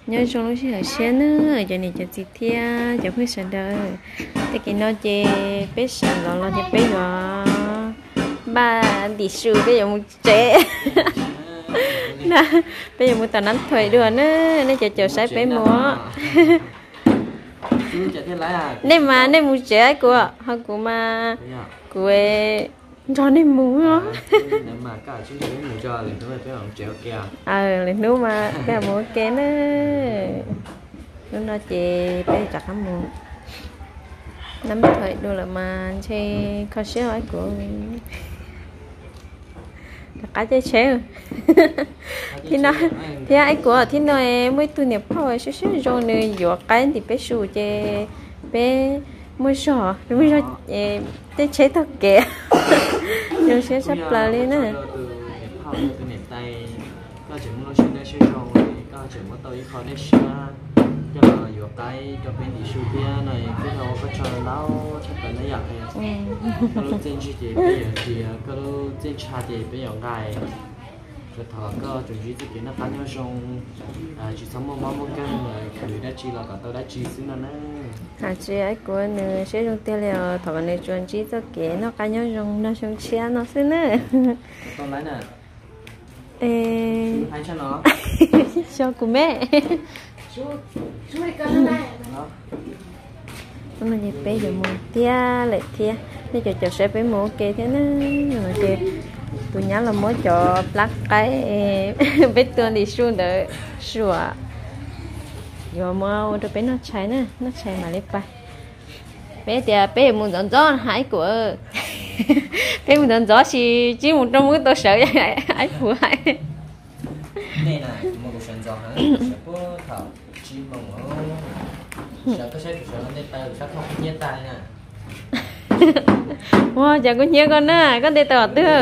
nhớ trong lúc xí ở xe nữa cho nên cho chị thia cho phải sợ đời thế cái nó chơi bé sợ lo chơi bé rồi ba đi su bây giờ một trẻ nè bây giờ một tao nắm thuê đưa nữa nên chờ sai bé múa nên một trẻ của họ của mà của cho nên múa đó lên núi mà cái múa kén nó chơi bé chặt lắm múa nắm thuê đưa là mà chơi khó xéo ấy của cá chơi xéo thì nó thì ai của thì nó mới tu nhập thôi xíu xíu rồi nữa dọa cái thì bé sù chơi bé mới sò mới ra chơi chế thật kệ rồi sẽ sắp là lên nữa cho là vừa cái cho bên đi sưu kia này cái nó có cho lâu chắc là nó giặt này cái lúc trên chị bây giờ thì cái lúc trên cha thì bây giờ ngày rồi thọ có chuẩn bị cái nó bán nhau xong chỉ sống một cái người đã chỉ là cả tôi đã chỉ xíu nữa chị ấy của nữ sẽ dùng tiền liệu thọ này chuẩn chỉ cho cái nó cá nhau dùng nó xong chia nó xíu nữa con lấy nè hay cho nó cho của mẹ nó như bé giờ mua tia lại tia bây giờ sẽ phải mua kê thế nữa rồi kê tụi nhá là mới cho lắc cái bé tuần đi xuống đợi sủa giờ mua rồi bé nó cháy nữa nó cháy mà lấy bay bé thì bé muốn dọn gió hái của bé muốn dọn gió chỉ một trong mỗi tôi sợ vậy ai phụ hại này này một cái phần gió hả sẽ có thảo chỉ mong sợ cái sợ cái tay sợ không nhét tay nè wow chẳng có nhớ con nữa con đi tọt nữa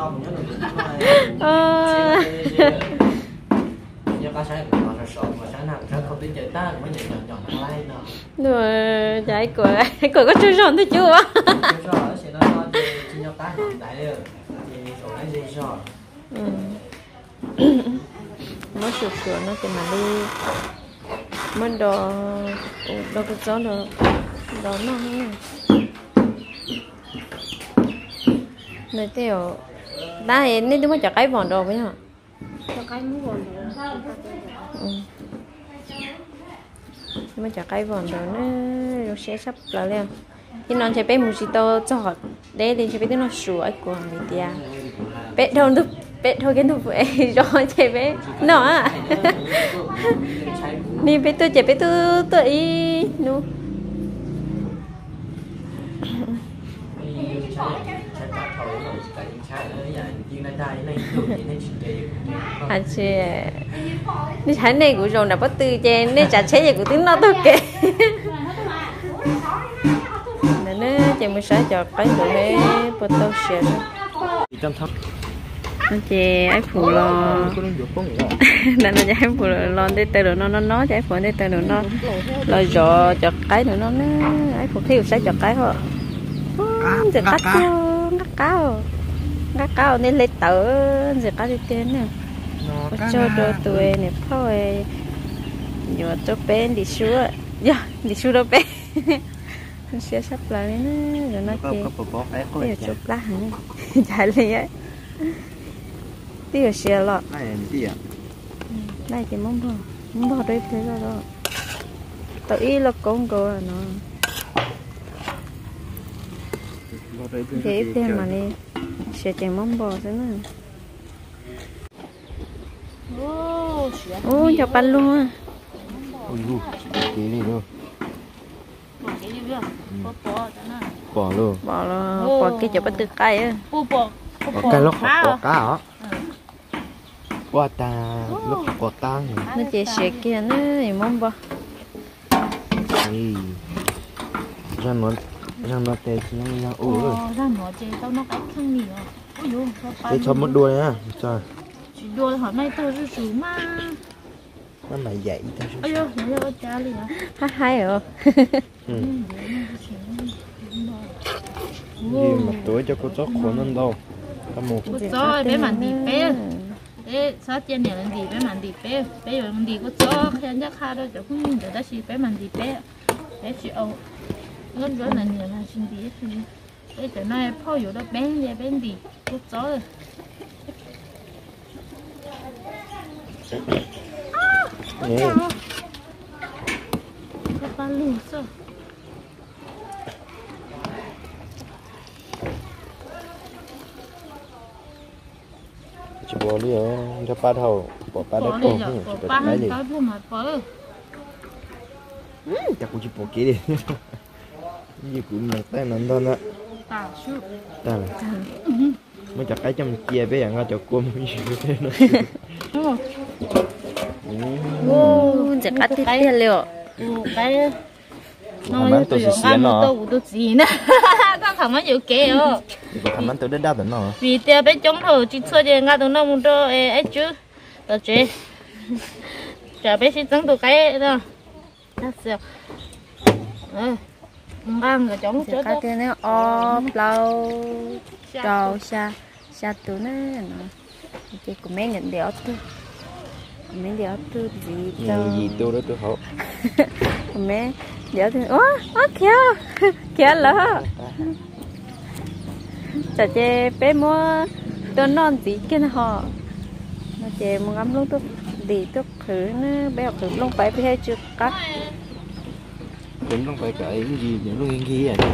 rồi trái của có chơi ròn thôi chưa mới sụp sụp nó thì mà đi mới đồ cái gió đồ nó này tiêu ta hiện nên đúng cho cái vòn đồ với hả cho cái muốn vòn đồ mà cho cái vòn đồ nó rồi sẽ sắp là liền khi non chạy bé mojito chọt để đi chạy bé nó sủa của người tia bé đâu được bé thôi cái đồ vậy rồi chạy bé nó à đi bé tôi chạy bé tôi ý nu chị đi thấy này của rồi là bắt tư trên nên chả chế gì của tiếng nó tốt kệ nên nó chị mới sẽ cho cái đồ này bắt đầu xịt chị ấy phụ lo nên là chị phụ lo để từ đồ nó chị phụ để từ đồ nó rồi cho cái đồ nó ấy phụ thiếu sẽ cho cái thôi chỉ cắt cao nên lấy tớ chỉ cắt đi tiền nè cho đồ tuổi này thôi giờ cho bên đi xuống giờ đi xuống đâu bên sẽ sắp lại nữa rồi nó kia bây giờ chụp lá hả chạy đi ấy bây giờ xe lọ này thì mong bò đây thế rồi đó tự ý là con rồi nó dễ tiền mà đi sẽ tiền mong bò thế nữa ô cho pan luôn à cái này luôn bỏ luôn bỏ cái chỗ bắt từ cây á bỏ cái lúc bỏ cá hả qua ta lúc bỏ ta nó chỉ sẽ kia nó thì mong bò ra nó tê chứ nó ra nó chơi tao nó cái khăn nhiều để cho một đuôi nha trời đuôi hỏi mai tôi sẽ xử mà nó lại dậy ơi yo nó ra cha liền hay rồi gì một tuổi cho cô chó khổ hơn đâu rồi bé mà đi bé bé sao tiền nhà làm gì bé làm gì bé rồi làm gì có cho khi anh chắc khai đâu chỗ không để đó chỉ bé làm gì bé chỉ âu lớn rồi là nhiều là xin gì thì bé chỗ này phaoอยู่đó bé gì có cho rồi cái ba lùn sao chỉ bỏ đi cho ba thầu bỏ ba đấy cổ bỏ ba hai cái luôn mà bỏ chắc cũng chỉ bỏ kia đi gì cũng mặc tay nằm thôi á tao chú ta là mới chặt cái trong chia bé ăn cho cơm cái gì thế nữa chặt cái tiếp theo liệu cái nó tôi ăn tôi gì nè tao không có nhiều kẹo thằng anh tôi đến đau nó vì tiêu bé chống thầu chỉ chơi thì ngay tụi nó muốn cho ấy chứ tao chơi chả bé chỉ trắng tụi cái đó nó sao ăn rồi chống chặt cái kia nó o lâu trâu xa tụi nó cái của mấy nhận đéo thôi mấy đéo thôi gì đâu gì tôi đó tôi hổ mấy đéo thôi ó kia lỡ chả chê bé mua tôi non gì kia họ mà chê mua ngắm lúc tôi đi tôi khử nó bé học khử luôn phải hay chưa cắt cũng không phải cái gì những luôn nghiêng kia à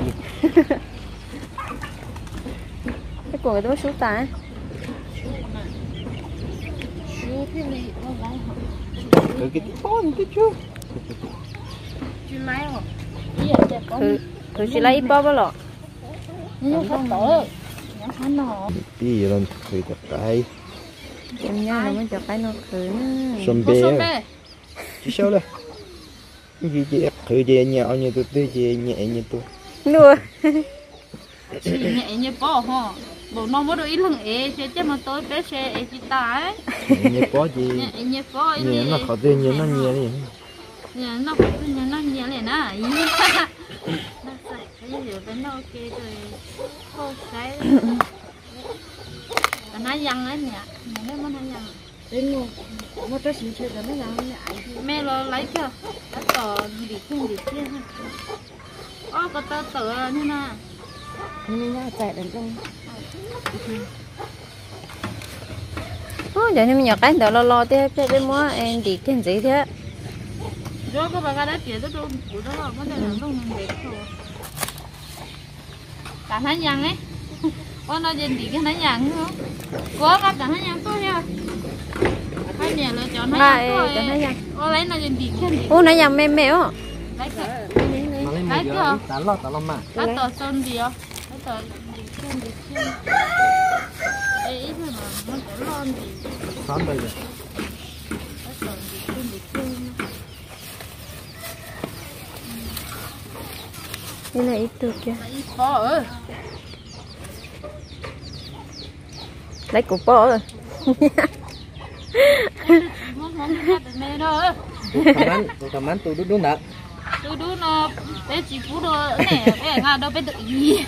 cái của người tôi số tài cái con cái chú khử chỉ lấy bao lọ đi rồi khử chặt cái em nhớ là mới chặt cái nó khử sôm bê chỉ sao đây cái gì chị khử về nhà ao như tôi về nhẹ như tôi nuôi nhẹ như bò hả bộ nó mới được ít lần ấy chứ mà tôi bé xe ấy chỉ tái như có gì như có nhẹ nó khó tiền như nó nhẹ đi nhẹ nó khó tiền như nó nhẹ này nè cái gì bên đâu kia rồi không cái nó dăng ấy nhỉ nó mới nó dăng đến luôn một cái gì chơi nó dăng mẹ lo lấy chưa đã tờ đi không đi kia ha có tờ tờ như nào nên nó chạy đến trong giờ mình nhặt cái đó lo thế cái mua em đi cái gì thế rồi các bạn đã tiền đó của đó là vấn đề là không đẹp thôi cả hai nhang ấy con nó dân đi cái hai nhang nữa có cả hai nhang tôi nha hai nhà lựa chọn hai nhang tôi ô lấy nó dân đi cái gì ô này nhang mềm mềm á lấy cái tán lo mà lấy tờ sơn gì không lấy tờ đi trên ấy ít mà nó có lon gì xóm đây rồi lấy tờ đi trên đây là ít từ kia lấy củ bò rồi cầm ăn tôi đúng đó tôi đúng nó bé chỉ phú đồ này bé ngà đâu bé tự gì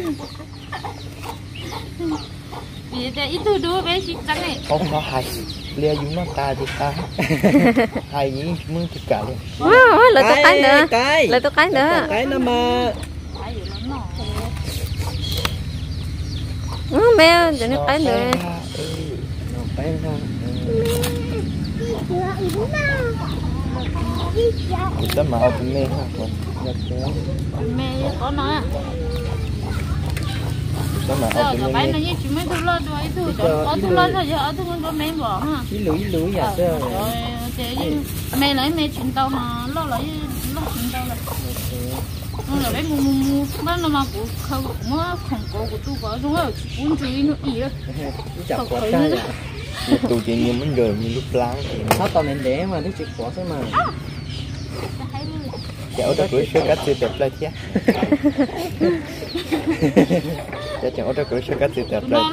vì thế ít tôi đúng bé chỉ trắng này không nó hay lia chúng nó ta thì ta hay những mương thịt cả luôn lấy tôi cái nữa lấy tôi cái nữa cái nó mà mẹ cho nó cái nữa kita mau mẹ mẹ có nói kita mau cái bánh này chỉ mới thu lên rồi thu lên thôi giờ thu lên có mẹ bỏ ha lưỡi vậy chứ rồi mẹ lấy mẹ chuyển tàu mà lo lấy lo chuyển tàu là nó là bé mua bán nó mà cũng không mới không của tôi có đúng rồi muốn chơi nó gì đó chặt quả trái tụi chị như mình rồi như lúc láng nó tao nên để mà nó chỉ quả thế mà cháu đã cưới sơ cắt từ đẹp lại chứ cháu đã cưới sơ cắt từ đẹp lại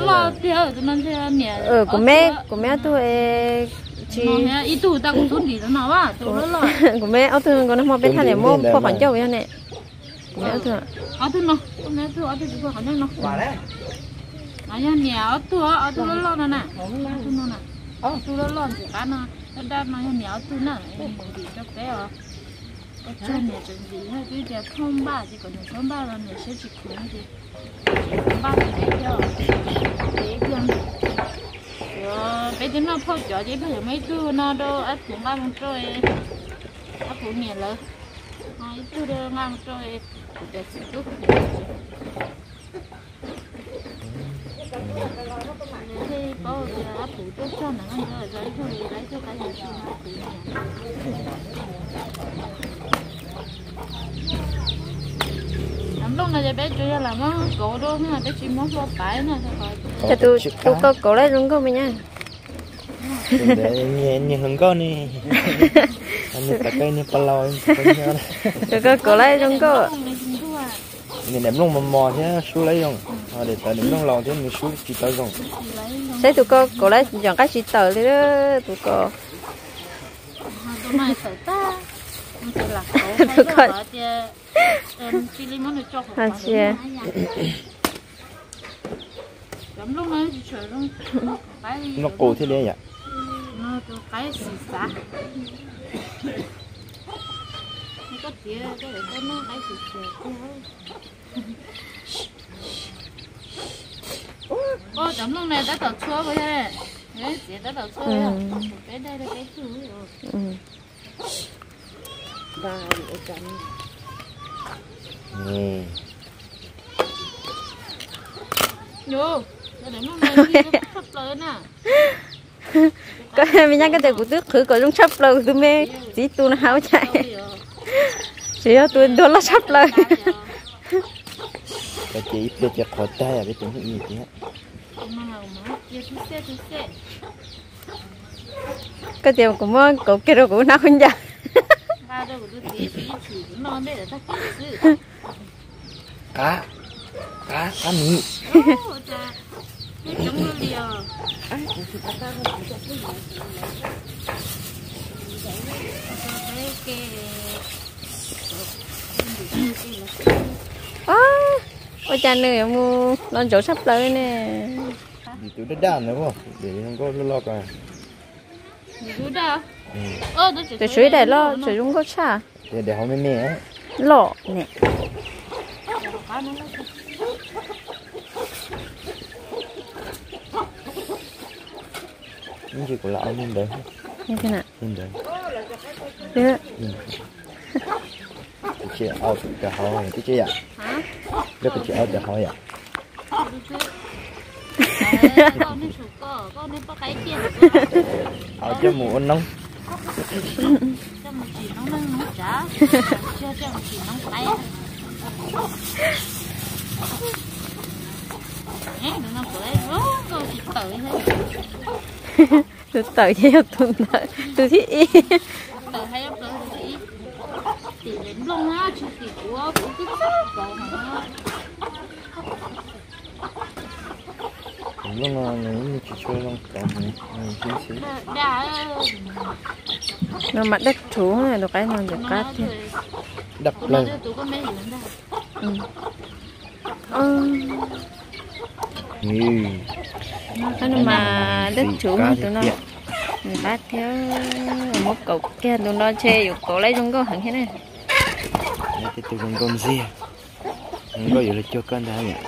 của mẹ tôi chị ít tuổi ta cũng xuống đi nó nào á tuổi lớn rồi của mẹ ở tôi còn nó mua bên thằng này mua phô khoản châu vậy nè mẹ ở tôi nó mẹ tôi ở tôi phô khoản châu nó quả đấy ở nhà nhà ở tôi lớn nè nè tôi đã làm gì cả nó đã nói nhớ tôi nè mình đi cho bé à cái chân này chân gì hay cái giờ không ba chỉ còn không ba là mình sẽ chỉ cũng gì ba thì đấy cho để gần rồi bây giờ nó phô cho chứ bây giờ mấy đứa nó đâu áp dụng ba một trôi áp dụng nhiều lắm hai đứa đâu ngang trôi để xử lý thì có áp dụng tốt cho nó ăn rồi đấy thôi đấy cho cái gì lúc này bé chơi làm á cổ đó mà bé chỉ muốn vô bãi nè cho tôi có cổ lấy luôn không nha để nhìn hứng con đi anh ta cây này paloi tôi có cổ lấy luôn có nhìn đẹp luôn mà mò thế xuống lấy không để tại điểm trong lò thế mình xuống chỉ tới rồi thế tụi cô cổ lấy chọn cái chỉ tờ đi đó tụi cô tụi này sợ ta tụi con à chị nó cổ thế đấy ạ nó cái xì xả có tía cái này có nó cái xì xả ô chấm lúc này đã tỏ chua với thế đấy chị đã tỏ chua rồi cái đây là cái thứ rồi và để chấm vô để lúc này đi sắp lớn à cái mình nhắc cái này của tước khử có trong sắp lâu tụi mẹ chỉ tu nó háo chạy chỉ tôi đó là sắp lâu cái chị để chặt khỏi tay à cái chuyện gì chị á cái tiền của món cậu kia đâu cũng nào không ra cá mì ôi cha nữa mua non chỗ sắp tới nè thì tôi đã đàn nữa không để không có lo cả tôi suy để lo tôi không có cha để họ mới mẹ lo nè những gì của lão nhìn đấy như thế nào nhìn đấy được chị ao để họ cái chị ạ được cái chị ao để họ ạ ao cho mù nóng cho một chỉ nóng chả cho một chỉ nóng tay đừng nó cười tôi chỉ tự thôi tôi tự theo tôi thích ý tự hay tôi thích thì đến luôn á chỉ thì của cứ cậu hả cũng là những chỉ chơi long cậu chính sĩ nó mặt đất thú này được cái non được cát thì đập lên cái mà đất thú mà tụi nó người bát theo một cậu kia tụi nó chê dục cậu lấy trong có hẳn thế này cái tụi con gì không có gì là cho con đã nhỉ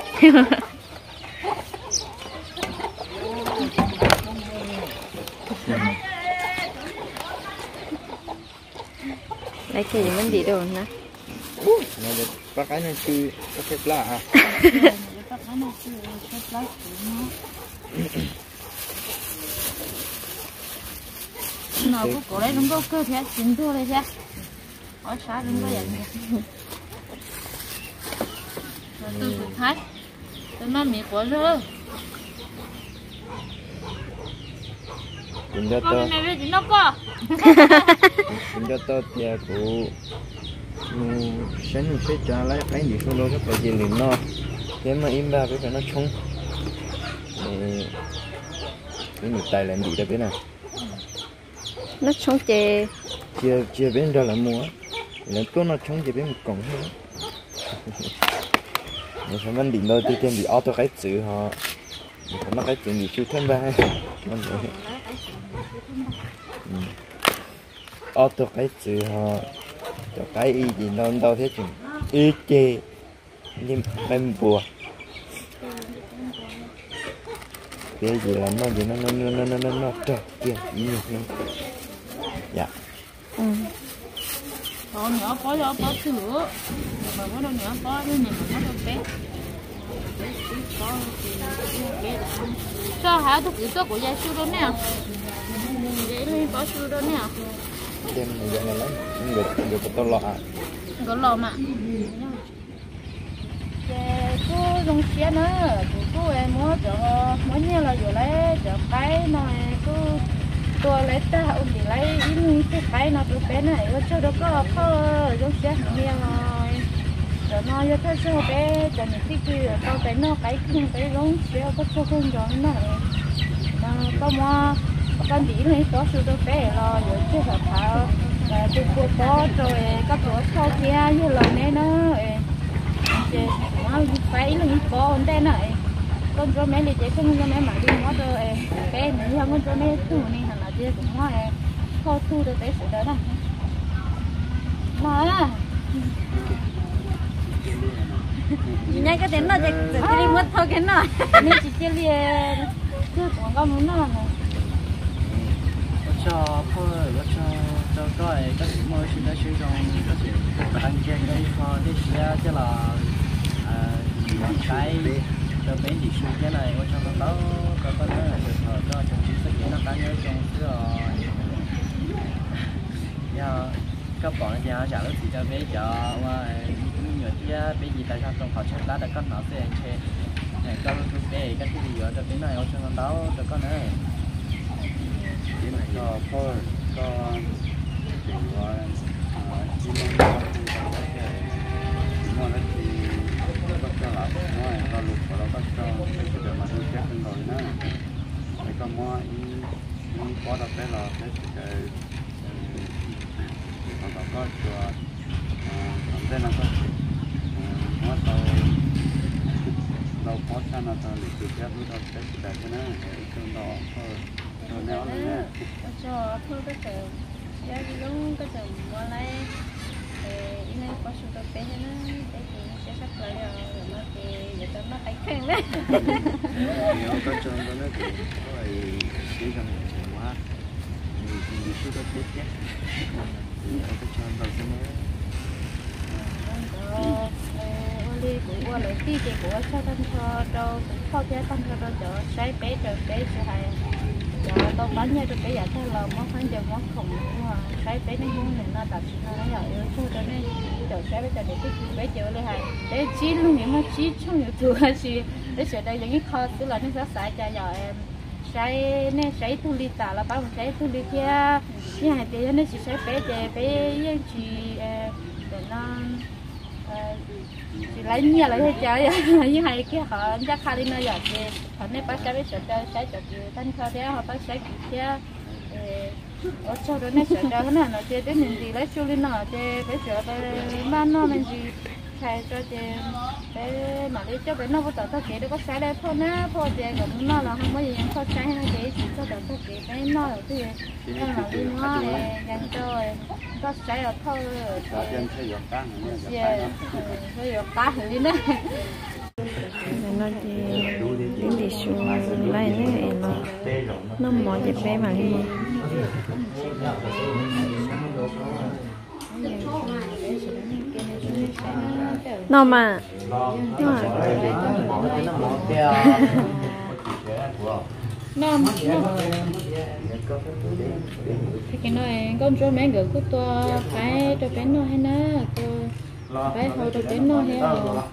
lấy cái gì mình đi đâu nè nó được bắt cái này chứ có phép lạ à nó cũng có đấy đúng không cơ thể chính thôi đấy chứ có sao đúng có vậy tôi phải thấy tôi nói mẹ của rồi cũng cho con tôi này với chị nó có cũng cho tôi nhà của sáng sẽ trả lại cái gì không đâu các bạn chỉ liền no thế mà im ba cái phải nó chung cái người tài làm gì đó biết nào nó sống chè chia bên đó là mua là tôi nó chung chia bên một cổng thôi mình phải mình định đôi tiêu tiền bị auto cái chữ họ nó cái chữ gì chưa thêm ba Tôi cái chữ họ cho cái ý gì nó đâu thế chừng ý chê nhưng bên bùa cái gì là nó gì nó trời kia ý nhục nó dạ còn nhỏ có sữa mà có đâu nhỏ có cái này mà có đâu bé cho hả tôi cứ của gia sư đó nè vậy nên có sư đó nè xem giờ này lắm người của tôi lọ có lò mà cô dùng xe nữa cô em mua như là vừa lấy cho cái này tôi lấy ta ông thì lấy những cái nó tôi bé này có cho đó có dùng xe nhiều rồi nó cho thấy số bé cho những cái kia tao thấy nó cái giống xe có số không giống này có mua con đi lấy có số đó bé lo rồi chứ là thảo và tôi có rồi các chỗ sau kia như là này nó nó phải là những con đây này con cho mấy thì không cho mấy mà đi mua rồi bé nữa con cho mấy thu này là chơi cũng mua kho thu được cái sự đó này mà nhảy cái tiếng nó chỉ đi mất thôi cái nào nên chỉ chơi liền chưa còn có muốn nào này cho coi các sự mới xin đã sử dụng các sự đăng ký cái kho để xe cho là cái cho bé đi xuống cái này ở trong đó có thể là được cho trong chính sách nó cá nhân trong cái giờ các bạn nhà trả lớp thì cho bé cho mà nhiều chia bé gì tại sao trong họ chất lá đã có nó sẽ chơi này có bé các cái gì ở trong cái này ở trong đó cho con nữa cái này cho phơi cho chuyện gọi chỉ mong nó thì có cho là nói có lục và nó có cho cái điều mà tôi chết lên rồi nữa để có mua có được cái là cái còn có cho làm thế nào có mua tàu đâu có sao nào tàu để chụp ra lúc đó cái cái nữa cho nó rồi néo lên cho thôi cái sự giá đúng cái sự mua lấy thì này có sự tốt bé nữa cái gì sẽ sắp lại rồi mà thì giờ tao nó phải khen đấy nó có cho nó thì rồi chỉ cần quá thì sự tốt bé chứ nó có cho nó cái mới đi của lại tí thì của cho thân cho đâu không chế thân cho đâu cho trái bé rồi bé sẽ hay giờ tôi bán nhau được cái giá theo là món ăn giờ món khủng mà trái bé nó không nên nó đặt nó rồi thôi cho nên chờ trái bé cho để cái bé chịu lên hay để chí luôn những nó chí trong nhiều thứ gì để sẽ đây những cái kho tức là nó sẽ xài cho giờ em trái này trái thu li tả là bao một trái thu li kia như hai tí nó chỉ trái bé yên chỉ để nó chỉ lấy nhiều lấy chơi như hai cái họ chắc khai lên nơi giờ thì họ nên bắt trái sợi trái sợi gì thanh khai thế họ bắt trái kia ở chỗ đó nên sợi trái nó là chơi đến mình gì lấy xuống lên nó chơi cái sợi ban nó mình gì thay cho chơi cái mà đi cho bé nó có tao kể được có trái đây thôi nè thôi chơi cũng nó là không có gì những con trái hay cái chỉ cho tao kể cái nó là cái nó là đi nó dành cho có trái ở thôi dân xây dựng cá xây dựng cá thì đấy nó đi xuống lại nữa nó mò cho bé mà đi nó mà cái này con cho mấy người của tôi phải cho bé nó hay nè tôi phải hồi cho bé nó hay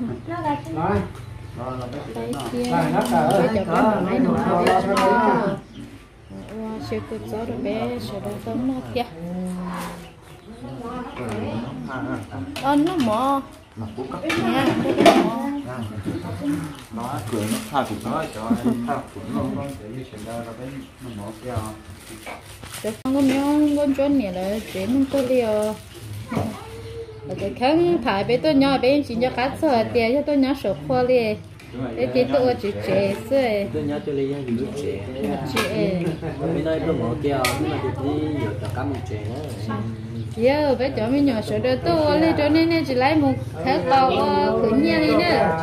phải kia phải cho bé mà mấy nó phải cho siêu cực gió rồi bé sẽ được tóm nó kia nó mò nha nó cười nó tha cũng nói cho tha cũng nó để chuyện đó là cái nó kia được con con chó này là chuyện tôi đi là cái kháng thải bé tôi nhỏ bé chỉ cho cá sợi tiền cho tôi nhỏ sổ khoa đi cái chị tôi chỉ trẻ xưa tôi nhớ cho lấy gì trẻ trẻ bên đây tôi mở keo nhưng mà thì nhiều cả cá một trẻ nữa giờ bé cháu mới nhỏ sữa đỡ tôi lấy cho nên chỉ lấy một thẻ bao khử nha đi nữa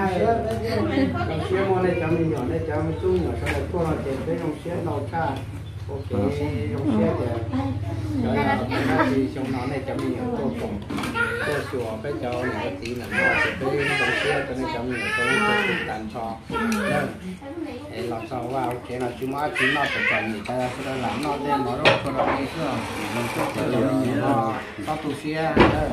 thì trong nó này cho mình tô phồng tô sủa bé cháu này tí là nó sẽ tới trong xe cho nên cho mình tôi tàn cho làm sao vào cái nào chúng nó phải cần người ta sẽ làm nó lên nó rồi cho nó đi chưa mình cho cho nó có tu xe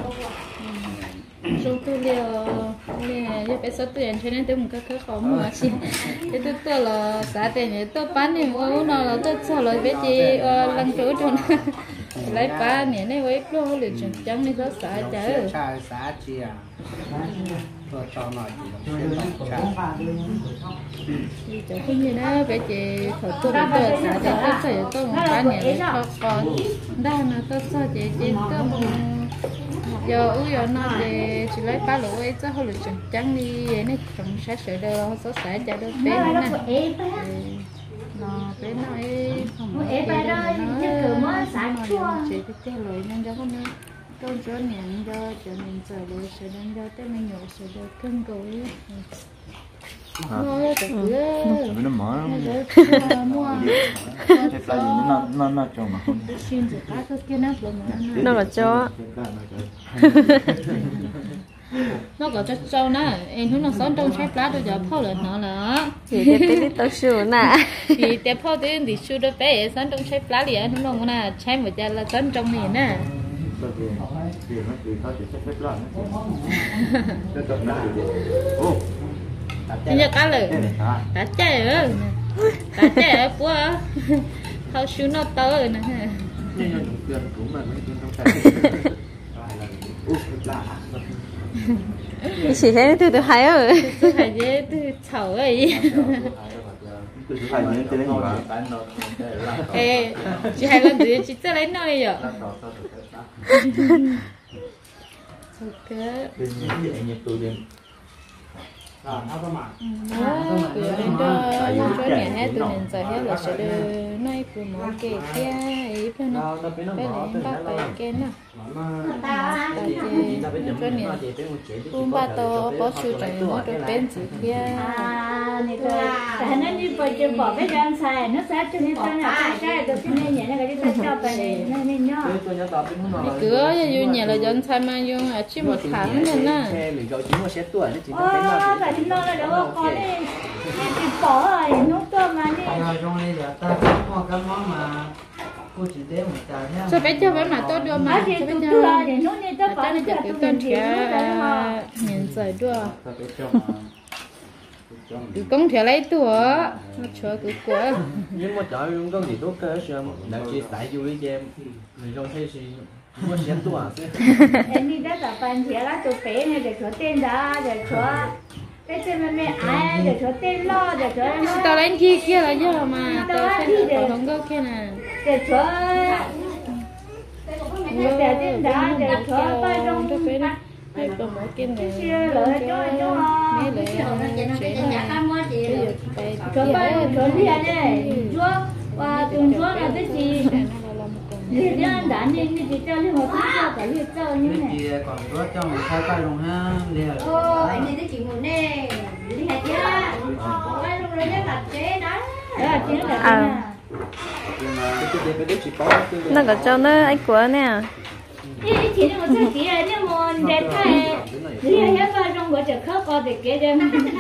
trong tôi liền giờ bé sáu tuổi cho nên tôi một cái khó mua xí cái tôi là xã tiền này tôi bán thì mua nó là tôi cho lời bé chị lăn chỗ cho nó lấy ba này này với pro liền chuyển trắng này rất xã chở xã chị à tôi cho nó chỉ chẳng có như đó bé chị thổi tôi xã thì tôi sẽ tôi một bán này lấy cho con đây là tôi cho chị tôi một giờ giờ nó thì chỉ lấy ba lỗ ấy cho họ lựa chọn trắng đi vậy này trong sát sợi đồ số sải cho đôi bé này nó bé nói không có bé đó nó chỉ cái lối nên cho con con chỗ nhận cho mình sợi đồ sợi đơn cho tới mình nhổ sợi đồ cưng cối mua cái cửa nó mở mua nó cho mà không xin gì cả cái kia nó là cho nó có cho trâu nè em thấy nó sống trong trái lá tôi giờ phao lại nó là thì cái tí tao sửa nè thì để phao thì sưu đó bé sống trong trái lá liền nó ngon nè trái một giờ là sống trong này nè bây giờ cá lời cá chè ơi cá chè quá thao sưu nó tới nè chỉ thấy từ hai rồi tôi thấy dễ từ xấu ấy ê chị hay lần gì chị sẽ lấy nơi rồi ok từ đến đó chỗ nhà hết từ mình giờ hết là sẽ đưa nơi của mọi cái kia ấy bên nó bên lấy ba cái kia nè chỗ nhà cũng ba to bỏ chú trời nó được bên gì kia này thôi tại nó đi bỏ chơi bỏ cái răng xài nó sát cho nên sao là cái được cái này nhẹ cái cái cho bài này nên nhá đi cửa như nhà là dân xài mà dùng ở chỉ một tháng nữa nè mình gọi chúng nó sẽ tuổi nó chỉ tại vì nó là đâu có đi đi bỏ rồi nó cơ mà đi trong đây là ta có cái món mà cô chỉ để một trà nha cho bé cho bé mà tôi đưa mà thì cho bé tôi cho đưa để nó đi tôi cho bỏ nó cho chụp tôi cái con tiền kia nhìn rồi đưa cứ công thể lấy tuổi nó chờ cứ quá nhưng mà trời luôn có gì tốt cơ sao đặc chỉ tại vui cho em mình không thấy gì nó sẽ tuổi em đi đã tập bàn thì là tôi bé này để cho tiền ra để cho cái tên mẹ ai để cho tên lo để cho tao lấy chi kia là chứ mà tao phải không có kia nè để cho để tên ra để cho bao trong cho bé đó hay có mỗi cái này lợi cho mấy lợi chuyện này cho bao cho đi anh này chúa và tuần chúa là cái gì thì anh đã nên thì cho lên một cái phải liệt cho như này thì còn có cho mình khai tay luôn ha liền anh đi chị muốn nè đi hạt nhá cái lúc đấy là chế đó là chế là nó có cho nó anh của nè đi chỉ là một số chỉ là nhưng mà đẹp thay thì hết vào trong bữa chợ khóc coi thì kế đem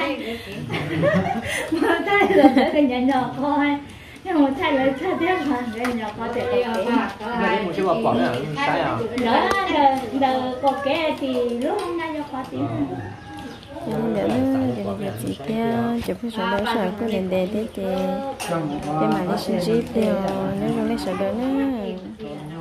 mà thay là cái nhà nhỏ coi nhưng mà thay là thay tiếp mà cái nhỏ coi thì cái một cái bỏ nữa sai à đó có cái thì lúc hôm nay cho coi tiếng giờ nó giờ chị kia chụp cái sổ đó sổ có đèn đèn thế kì cái mà lấy sợi dây theo nếu không lấy sợi đó nữa